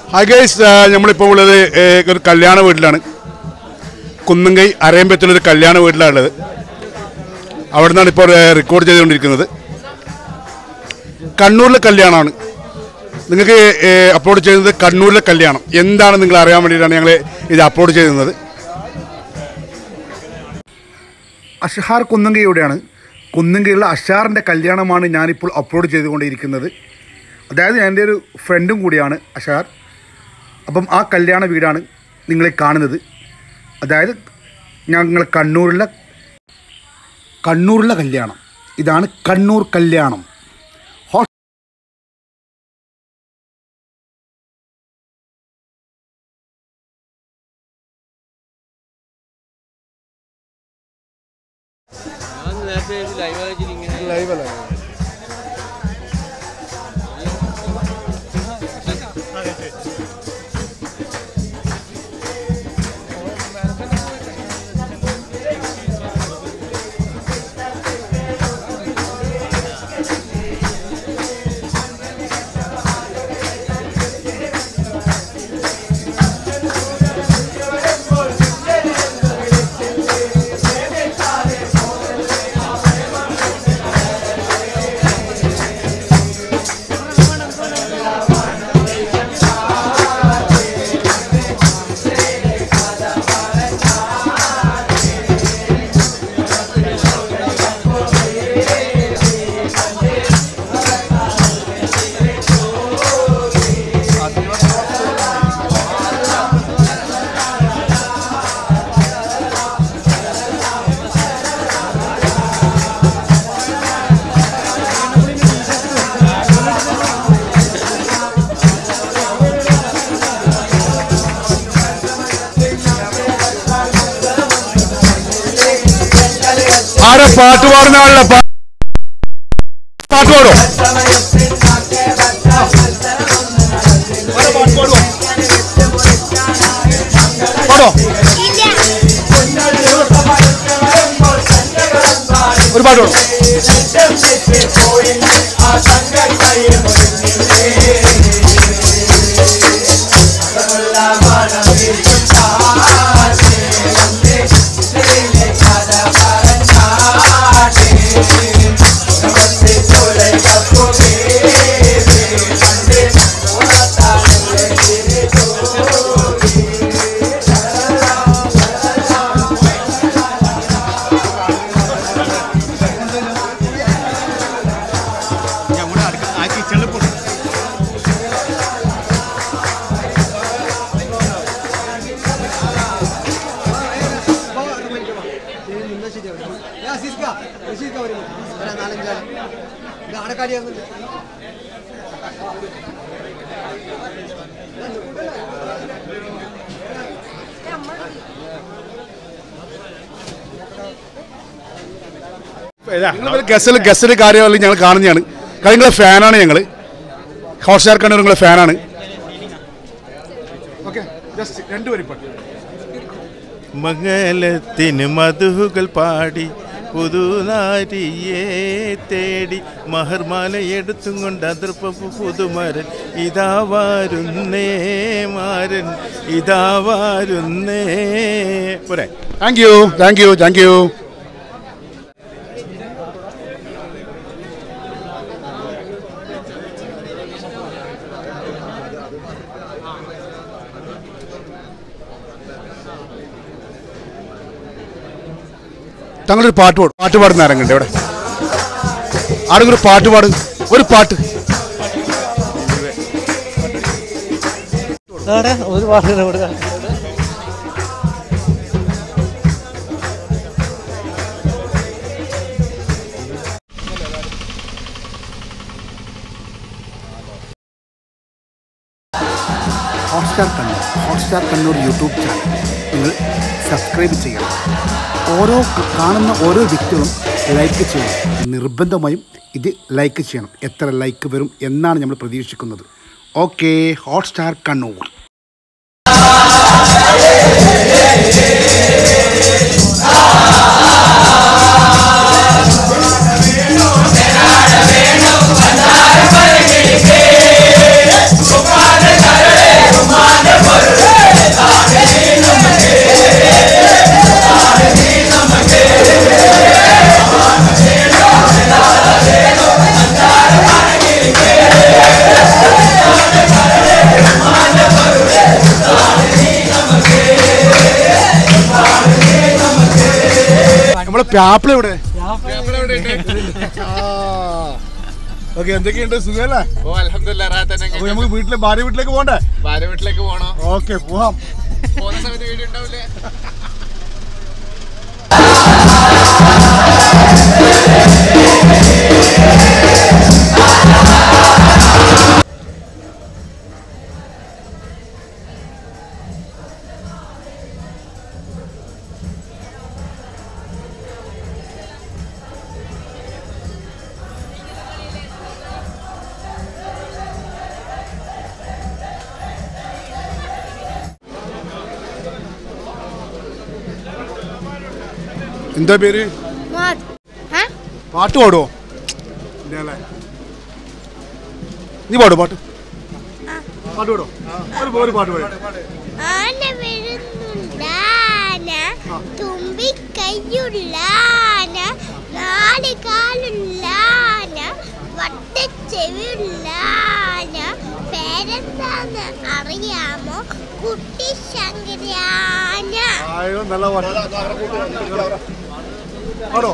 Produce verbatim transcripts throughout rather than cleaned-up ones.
Hi guys, നമ്മളിപ്പോൾ ഉള്ളത് ഒരു കല്യാണ വീട്ടിലാണ്. കുന്നുംകൈ അരയമ്പത്തിലൊരു കല്യാണ വീട്ടിലാണ് ഉള്ളത്. അവിടെ നിന്നാണ് ഇപ്പോൾ റെക്കോർഡ് ചെയ്തുകൊണ്ടിരിക്കുന്നത്. കണ്ണൂരിലെ കല്യാണമാണ് നിങ്ങൾക്ക് അപ്ലോഡ് ചെയ്യുന്നത്. കണ്ണൂരിലെ കല്യാണം എന്താണ് നിങ്ങൾ അറിയാൻ വേണ്ടിയിട്ടാണ് ഞങ്ങൾ ഇത് അപ്ലോഡ് ചെയ്യുന്നത്. അഷഹാർ കുന്നുംകൈയോടെയാണ്. കുന്നുംകൈയുള്ള അഷാറിൻ്റെ കല്യാണമാണ് ഞാനിപ്പോൾ അപ്ലോഡ് ചെയ്തുകൊണ്ടിരിക്കുന്നത്. അതായത് എൻ്റെ ഒരു ഫ്രണ്ടും കൂടിയാണ് അഷാർ. അപ്പം ആ കല്യാണ വീടാണ് നിങ്ങളെ കാണുന്നത്. അതായത് ഞങ്ങൾ കണ്ണൂരിലെ കണ്ണൂരിലെ കല്യാണം. ഇതാണ് കണ്ണൂർ കല്യാണം. ലൈവല്ല ആരെ പാട്ട് പാടുന്ന ആളുടെ പാട്ട് പാടോ? പാടോ? ഒരു പാട്ട് പാടോ? ഗസ്റ്റിൽ ഗസ്റ്റിൻ്റെ കാര്യമല്ല ഞങ്ങൾ കാണുന്നതാണ്. കാരണം നിങ്ങളെ ഫാനാണ് ഞങ്ങൾ. ഹോട്ട്സ്റ്റാർ കണ്ണൂർ നിങ്ങളെ ഫാനാണ്. ഓക്കെ, ജസ്റ്റ് രണ്ടുപേരും പാട്ട്. മംഗലത്തിന് മധുകൾ പാടി പുതുനാരിയെ തേടി മഹർമാല എടുത്തും കൊണ്ട് അതിർപ്പു പുതുമരൻ ഇതാ വരുന്നേ മാരൻ ഇതാ വരുന്നേ. പോരെ. Thank you thank you thank you. തങ്ങളൊരു പാട്ട് പാടും. പാട്ട് പാടുന്ന ആരെങ്കിലും ഇവിടെ? ആരെങ്കിലും ഒരു പാട്ട് പാടും. ഒരു പാട്ട് ഒരു പാട്ട് Hotstar Kannur Hotstar Kannur YouTube channel നിങ്ങൾ സബ്സ്ക്രൈബ് ചെയ്യണം. ഓരോ കാണുന്ന ഓരോ വ്യക്തികളും ലൈക്ക് ചെയ്യണം. നിർബന്ധമായും ഇത് ലൈക്ക് ചെയ്യണം. എത്ര ലൈക്ക് വരും എന്നാണ് നമ്മൾ പ്രതീക്ഷിക്കുന്നത്. Okay, Hotstar Kannur. പ്യാപ്പിള എവിടെ? ഓക്കെ, എന്തൊക്കെയുണ്ട്? സുഖല്ലേ? ഓ അൽഹംദുലില്ലാഹ് റാഹത്തന്നെ. അപ്പൊ നമുക്ക് വീട്ടിലെ ഭാര്യ വീട്ടിലേക്ക് പോകണ്ടേ? ഭാര്യ വീട്ടിലേക്ക് പോകണോ? ഓക്കെ, പോവാം. പോകുന്ന സമയത്ത് വീഡിയോ ഉണ്ടാവില്ലേ? എന്താ പേര്? പാട്ട് പാടുവോ? നീ പാടോ പാട്ട്? പാട്ട് പാടോ? ഒരു പാട്ട് പാടും. ആന വരുന്നുണ്ടാന തുമ്പിക്കൈയുള്ളാന നാല് കാലുള്ളാന വട്ടച്ചെവിയുള്ളാന പേരെന്താന്ന് അറിയാമോ? കുട്ടി ശങ്കരാന. നല്ല പാട്ട് പാടോ?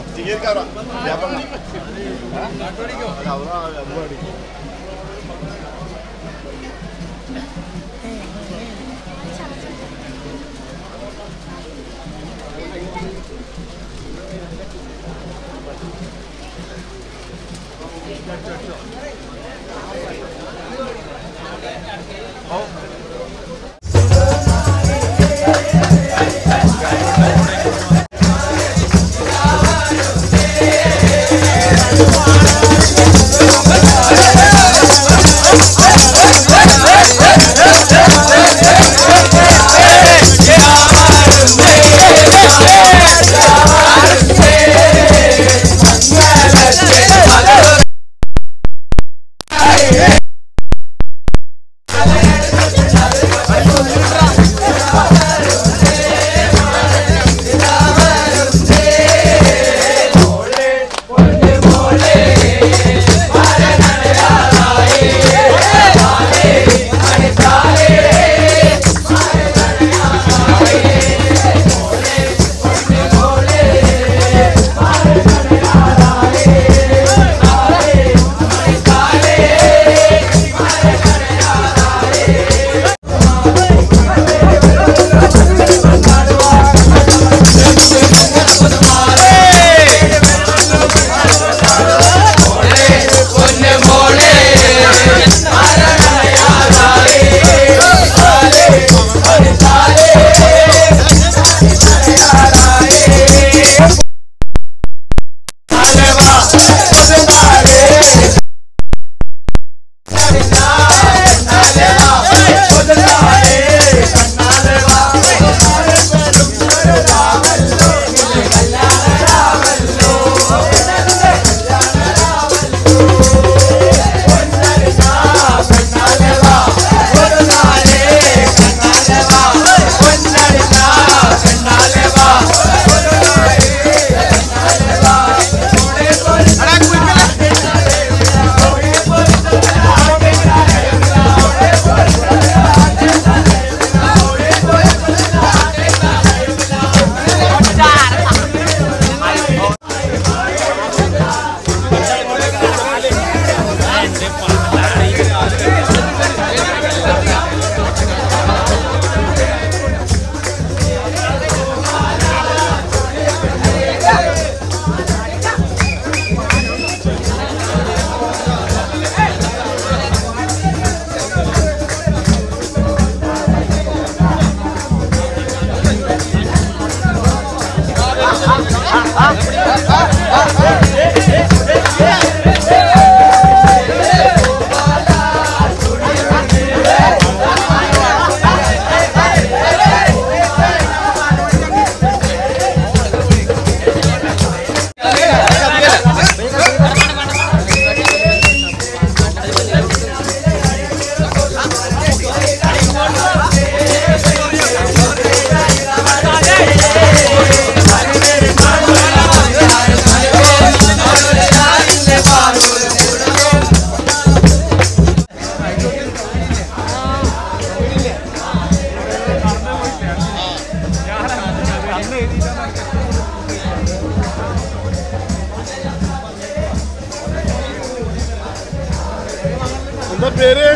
പേര്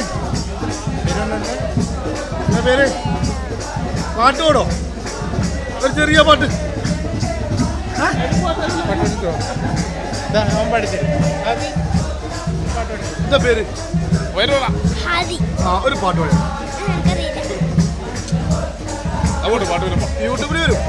പേര് പാട്ട് പാടോ? ഒരു ചെറിയ പാട്ട്. എന്താ പേര്? ആ ഒരു പാട്ട് പാടാം. അങ്ങോട്ട് പാട്ട് വരും, യൂട്യൂബിൽ വരും.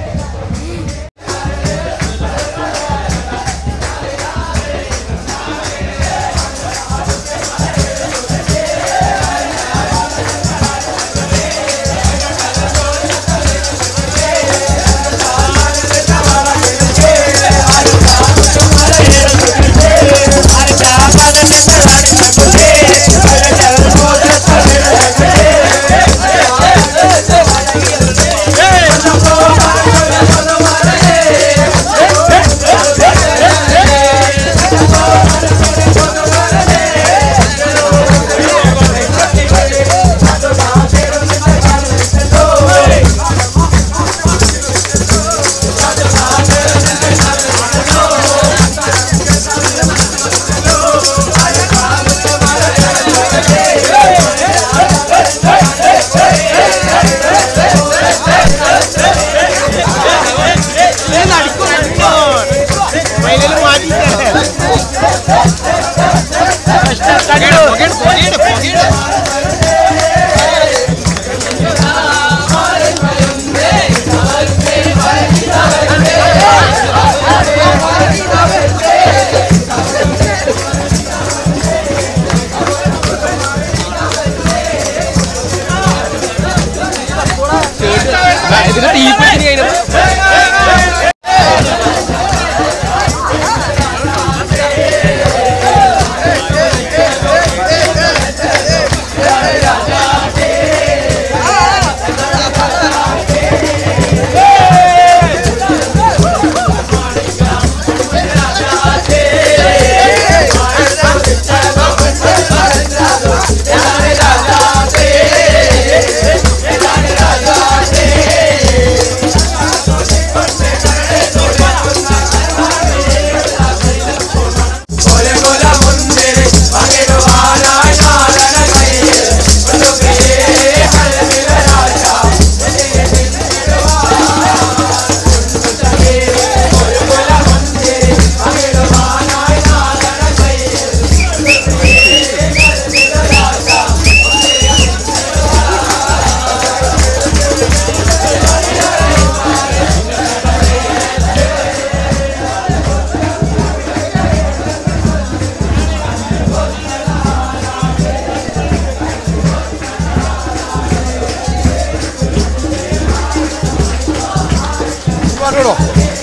പാട്ടോ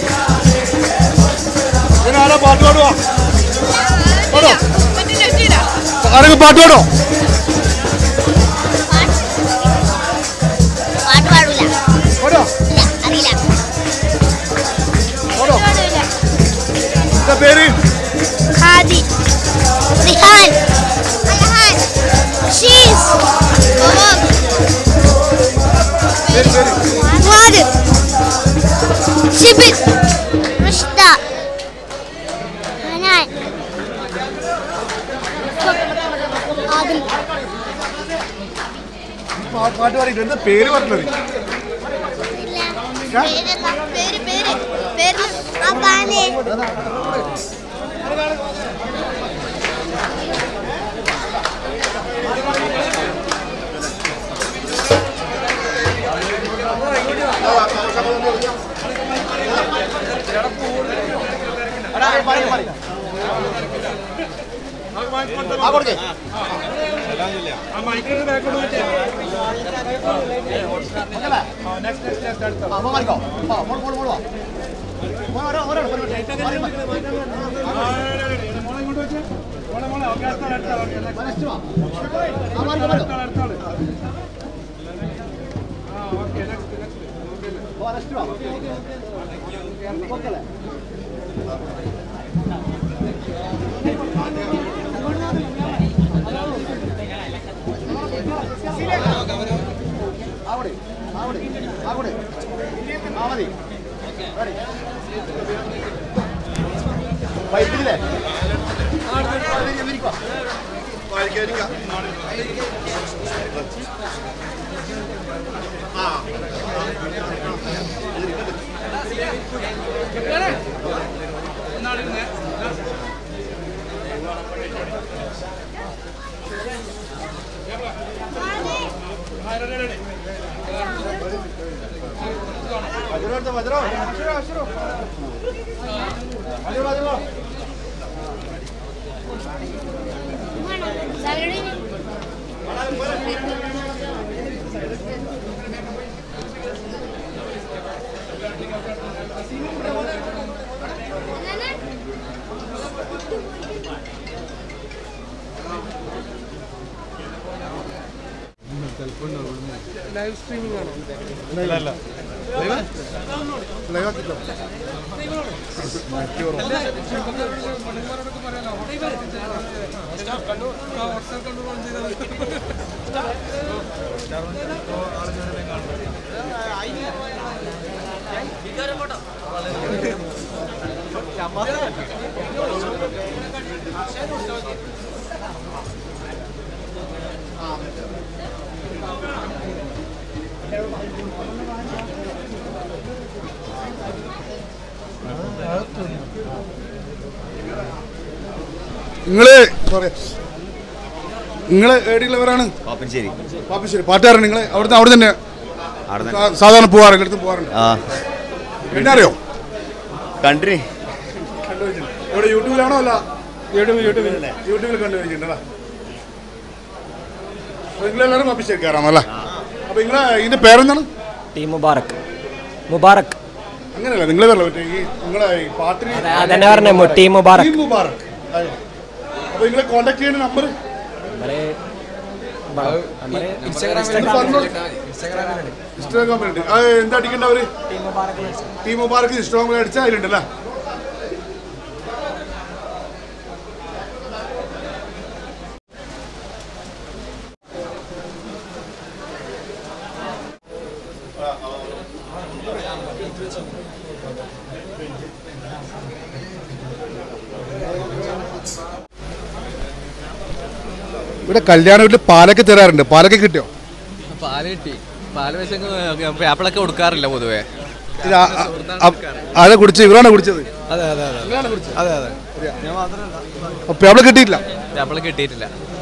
ഇതിനാരാ പാട്ട് പാടുവാ? പാടോ ആരെങ്കിലും പാട്ട് പാടോ? പാടോ പാടോ. എന്താ പേര്? ഹാദി റിഹാൻ അൽഹാൻ ഷീസ് മൊഹമ്മദ് പേര് പേര് മുഹാദ് ഷിബിൻ റുഷ്ദ ഹനാൻ ആദിൽ. പാട്ട് പാടിയിട്ട് എന്താ പേര് പറഞ്ഞത്? പേര് പേര് പേര് അബാനെ ലൈവ് സ്ട്രീമിംഗ് ആണോ? അല്ല ലൈവ് ആക്കിട്ടോ? നിങ്ങള് സോറി നിങ്ങള് ഏടിയുള്ളവരാണ്? പാപ്പഞ്ചേരി. പാപ്പശ്ശേരി പാട്ടുകാരാണ് നിങ്ങൾ? അവിടുന്ന് അവിടെ തന്നെ സാധാരണ പോവാറുണ്ട്, എടുത്ത് പോവാറുണ്ട്. എന്നെ അറിയോ? കണ്ടിന്. ഇവിടെ യൂട്യൂബിലാണോ? അല്ല യൂട്യൂബിൽ യൂട്യൂബിൽ യൂട്യൂബിൽ കണ്ടുപിടിച്ചിട്ടുണ്ടല്ലേ? നിങ്ങളെല്ലാവരും പാപ്പശ്ശേരിക്കാരാണല്ലേ? അപ്പൊ നിങ്ങളെ ഇതിന്റെ പേരെന്താണ്? ടി മുബാറക്. മുബാറക് അങ്ങനെയല്ല നിങ്ങളെ പേരല്ല മറ്റേ ഈ നിങ്ങളെ ഈ പാട്ടിന് അതന്നെ പറഞ്ഞ ടി മുബാറക്. മുബാറക്. അപ്പൊ നിങ്ങളെ കോണ്ടാക്ട് ചെയ്യുന്ന നമ്പർ ഇൻസ്റ്റാഗ്രാമിലുണ്ട്. അത് എന്താ അടിക്കണ്ട അവര്? ടി മുബാറക് ഇൻസ്റ്റാഗ്രാമിൽ അടിച്ചാൽ അതിലുണ്ടല്ലേ? ഇവിടെ കല്യാണ വീട്ടിൽ പാലൊക്കെ തരാറുണ്ട്. പാലൊക്കെ കിട്ടിയോ? പാല് കിട്ടി. പാല് പക്ഷേ പേപ്പളൊക്കെ കൊടുക്കാറില്ല പൊതുവേ. ആരെ കുടിച്ചത്? ഇവരാണ് കുടിച്ചത്? അതെ അതെ അതെ അതെ അതെ ഞാൻ മാത്രമല്ല. പേപ്പള കിട്ടിയില്ല? പേപ്പള കിട്ടിയിട്ടില്ല.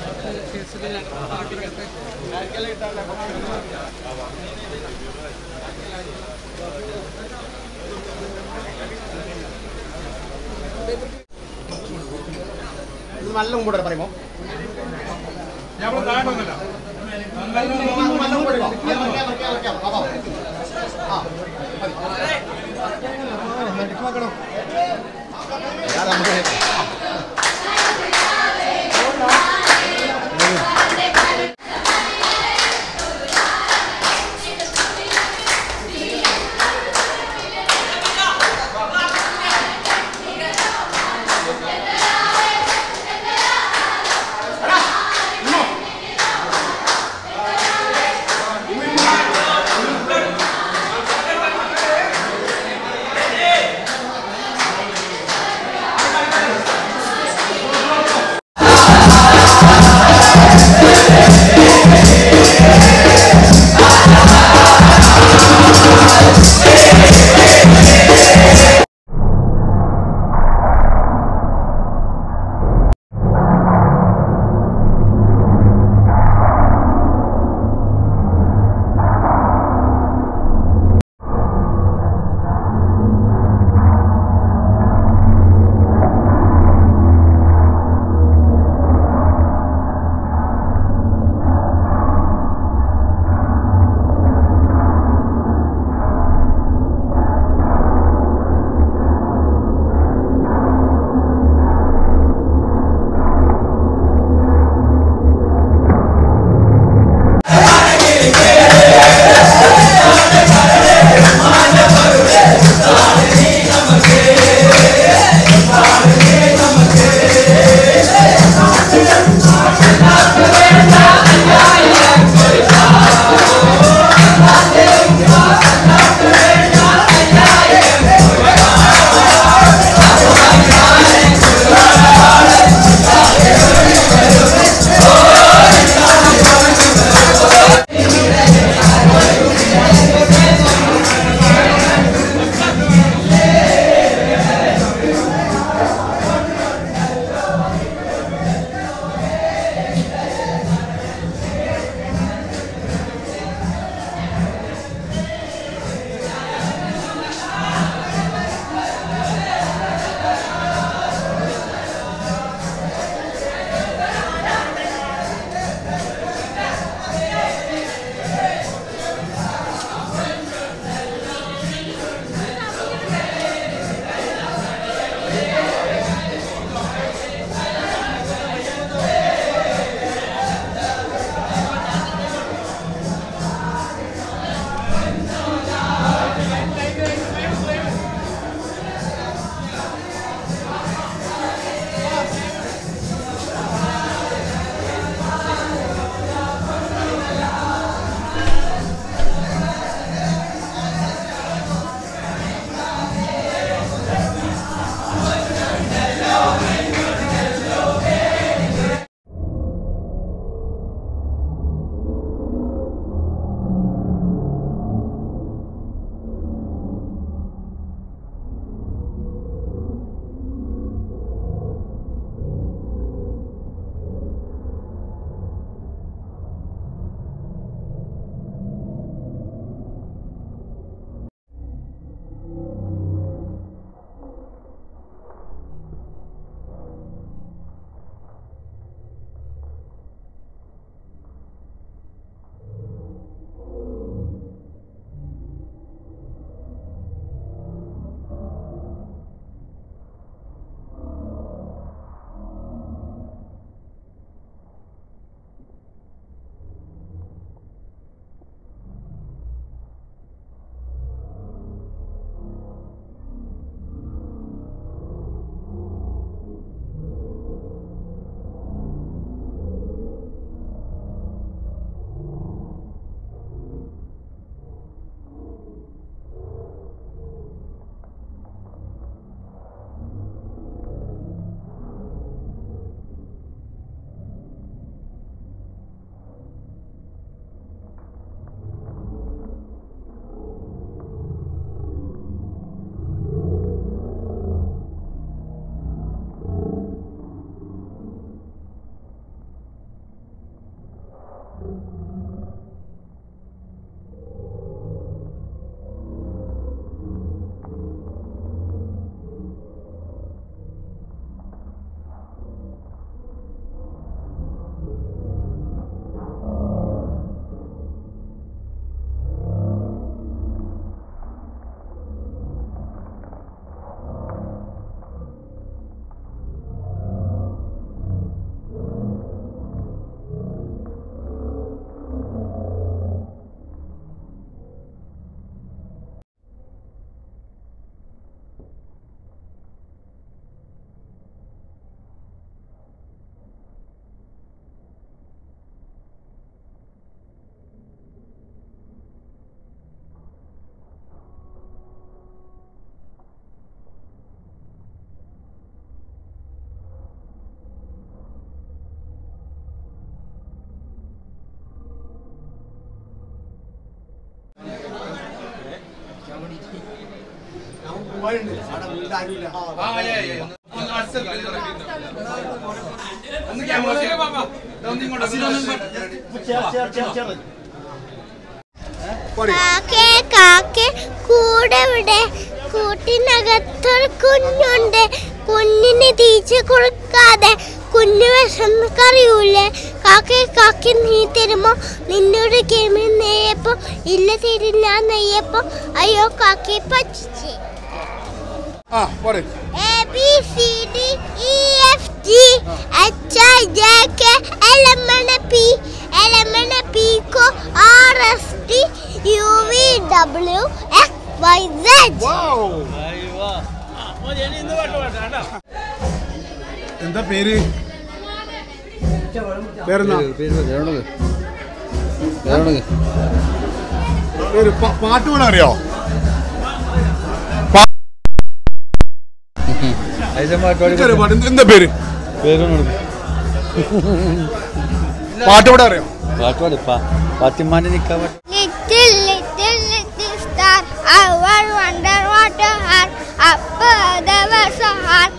നല്ല മുമ്പോട്ട് പറയുമോ? കാക്കേ കാക്കേ കൂടെ ഇവിടെ കൂട്ടിനകത്തൊരു കുഞ്ഞുണ്ട്. കുഞ്ഞിന് തീറ്റ കൊടുക്കാതെ കുഞ്ഞു വിശന്ന് കറിയൂലേ. കാക്കേ കാക്കി നീ തരുമോ നിന്നോട് ഗെയിമിൽ നെയ്യപ്പോ ഇല്ല തരില്ല നെയ്യപ്പോ അയ്യോ കാക്കി പറ്റിച്ചേ. A B C D E F G H I J K L M N P L M N P Q R S T U V W X Y Z. എന്താ പേര്? പേരെന്താ? പേര് പാട്ട് പാടാൻ അറിയോ? എന്താ പേര്? പാട്ട് പാടാൻ അറിയോ? Little little little star, I wonder what a heart. Up there was a heart.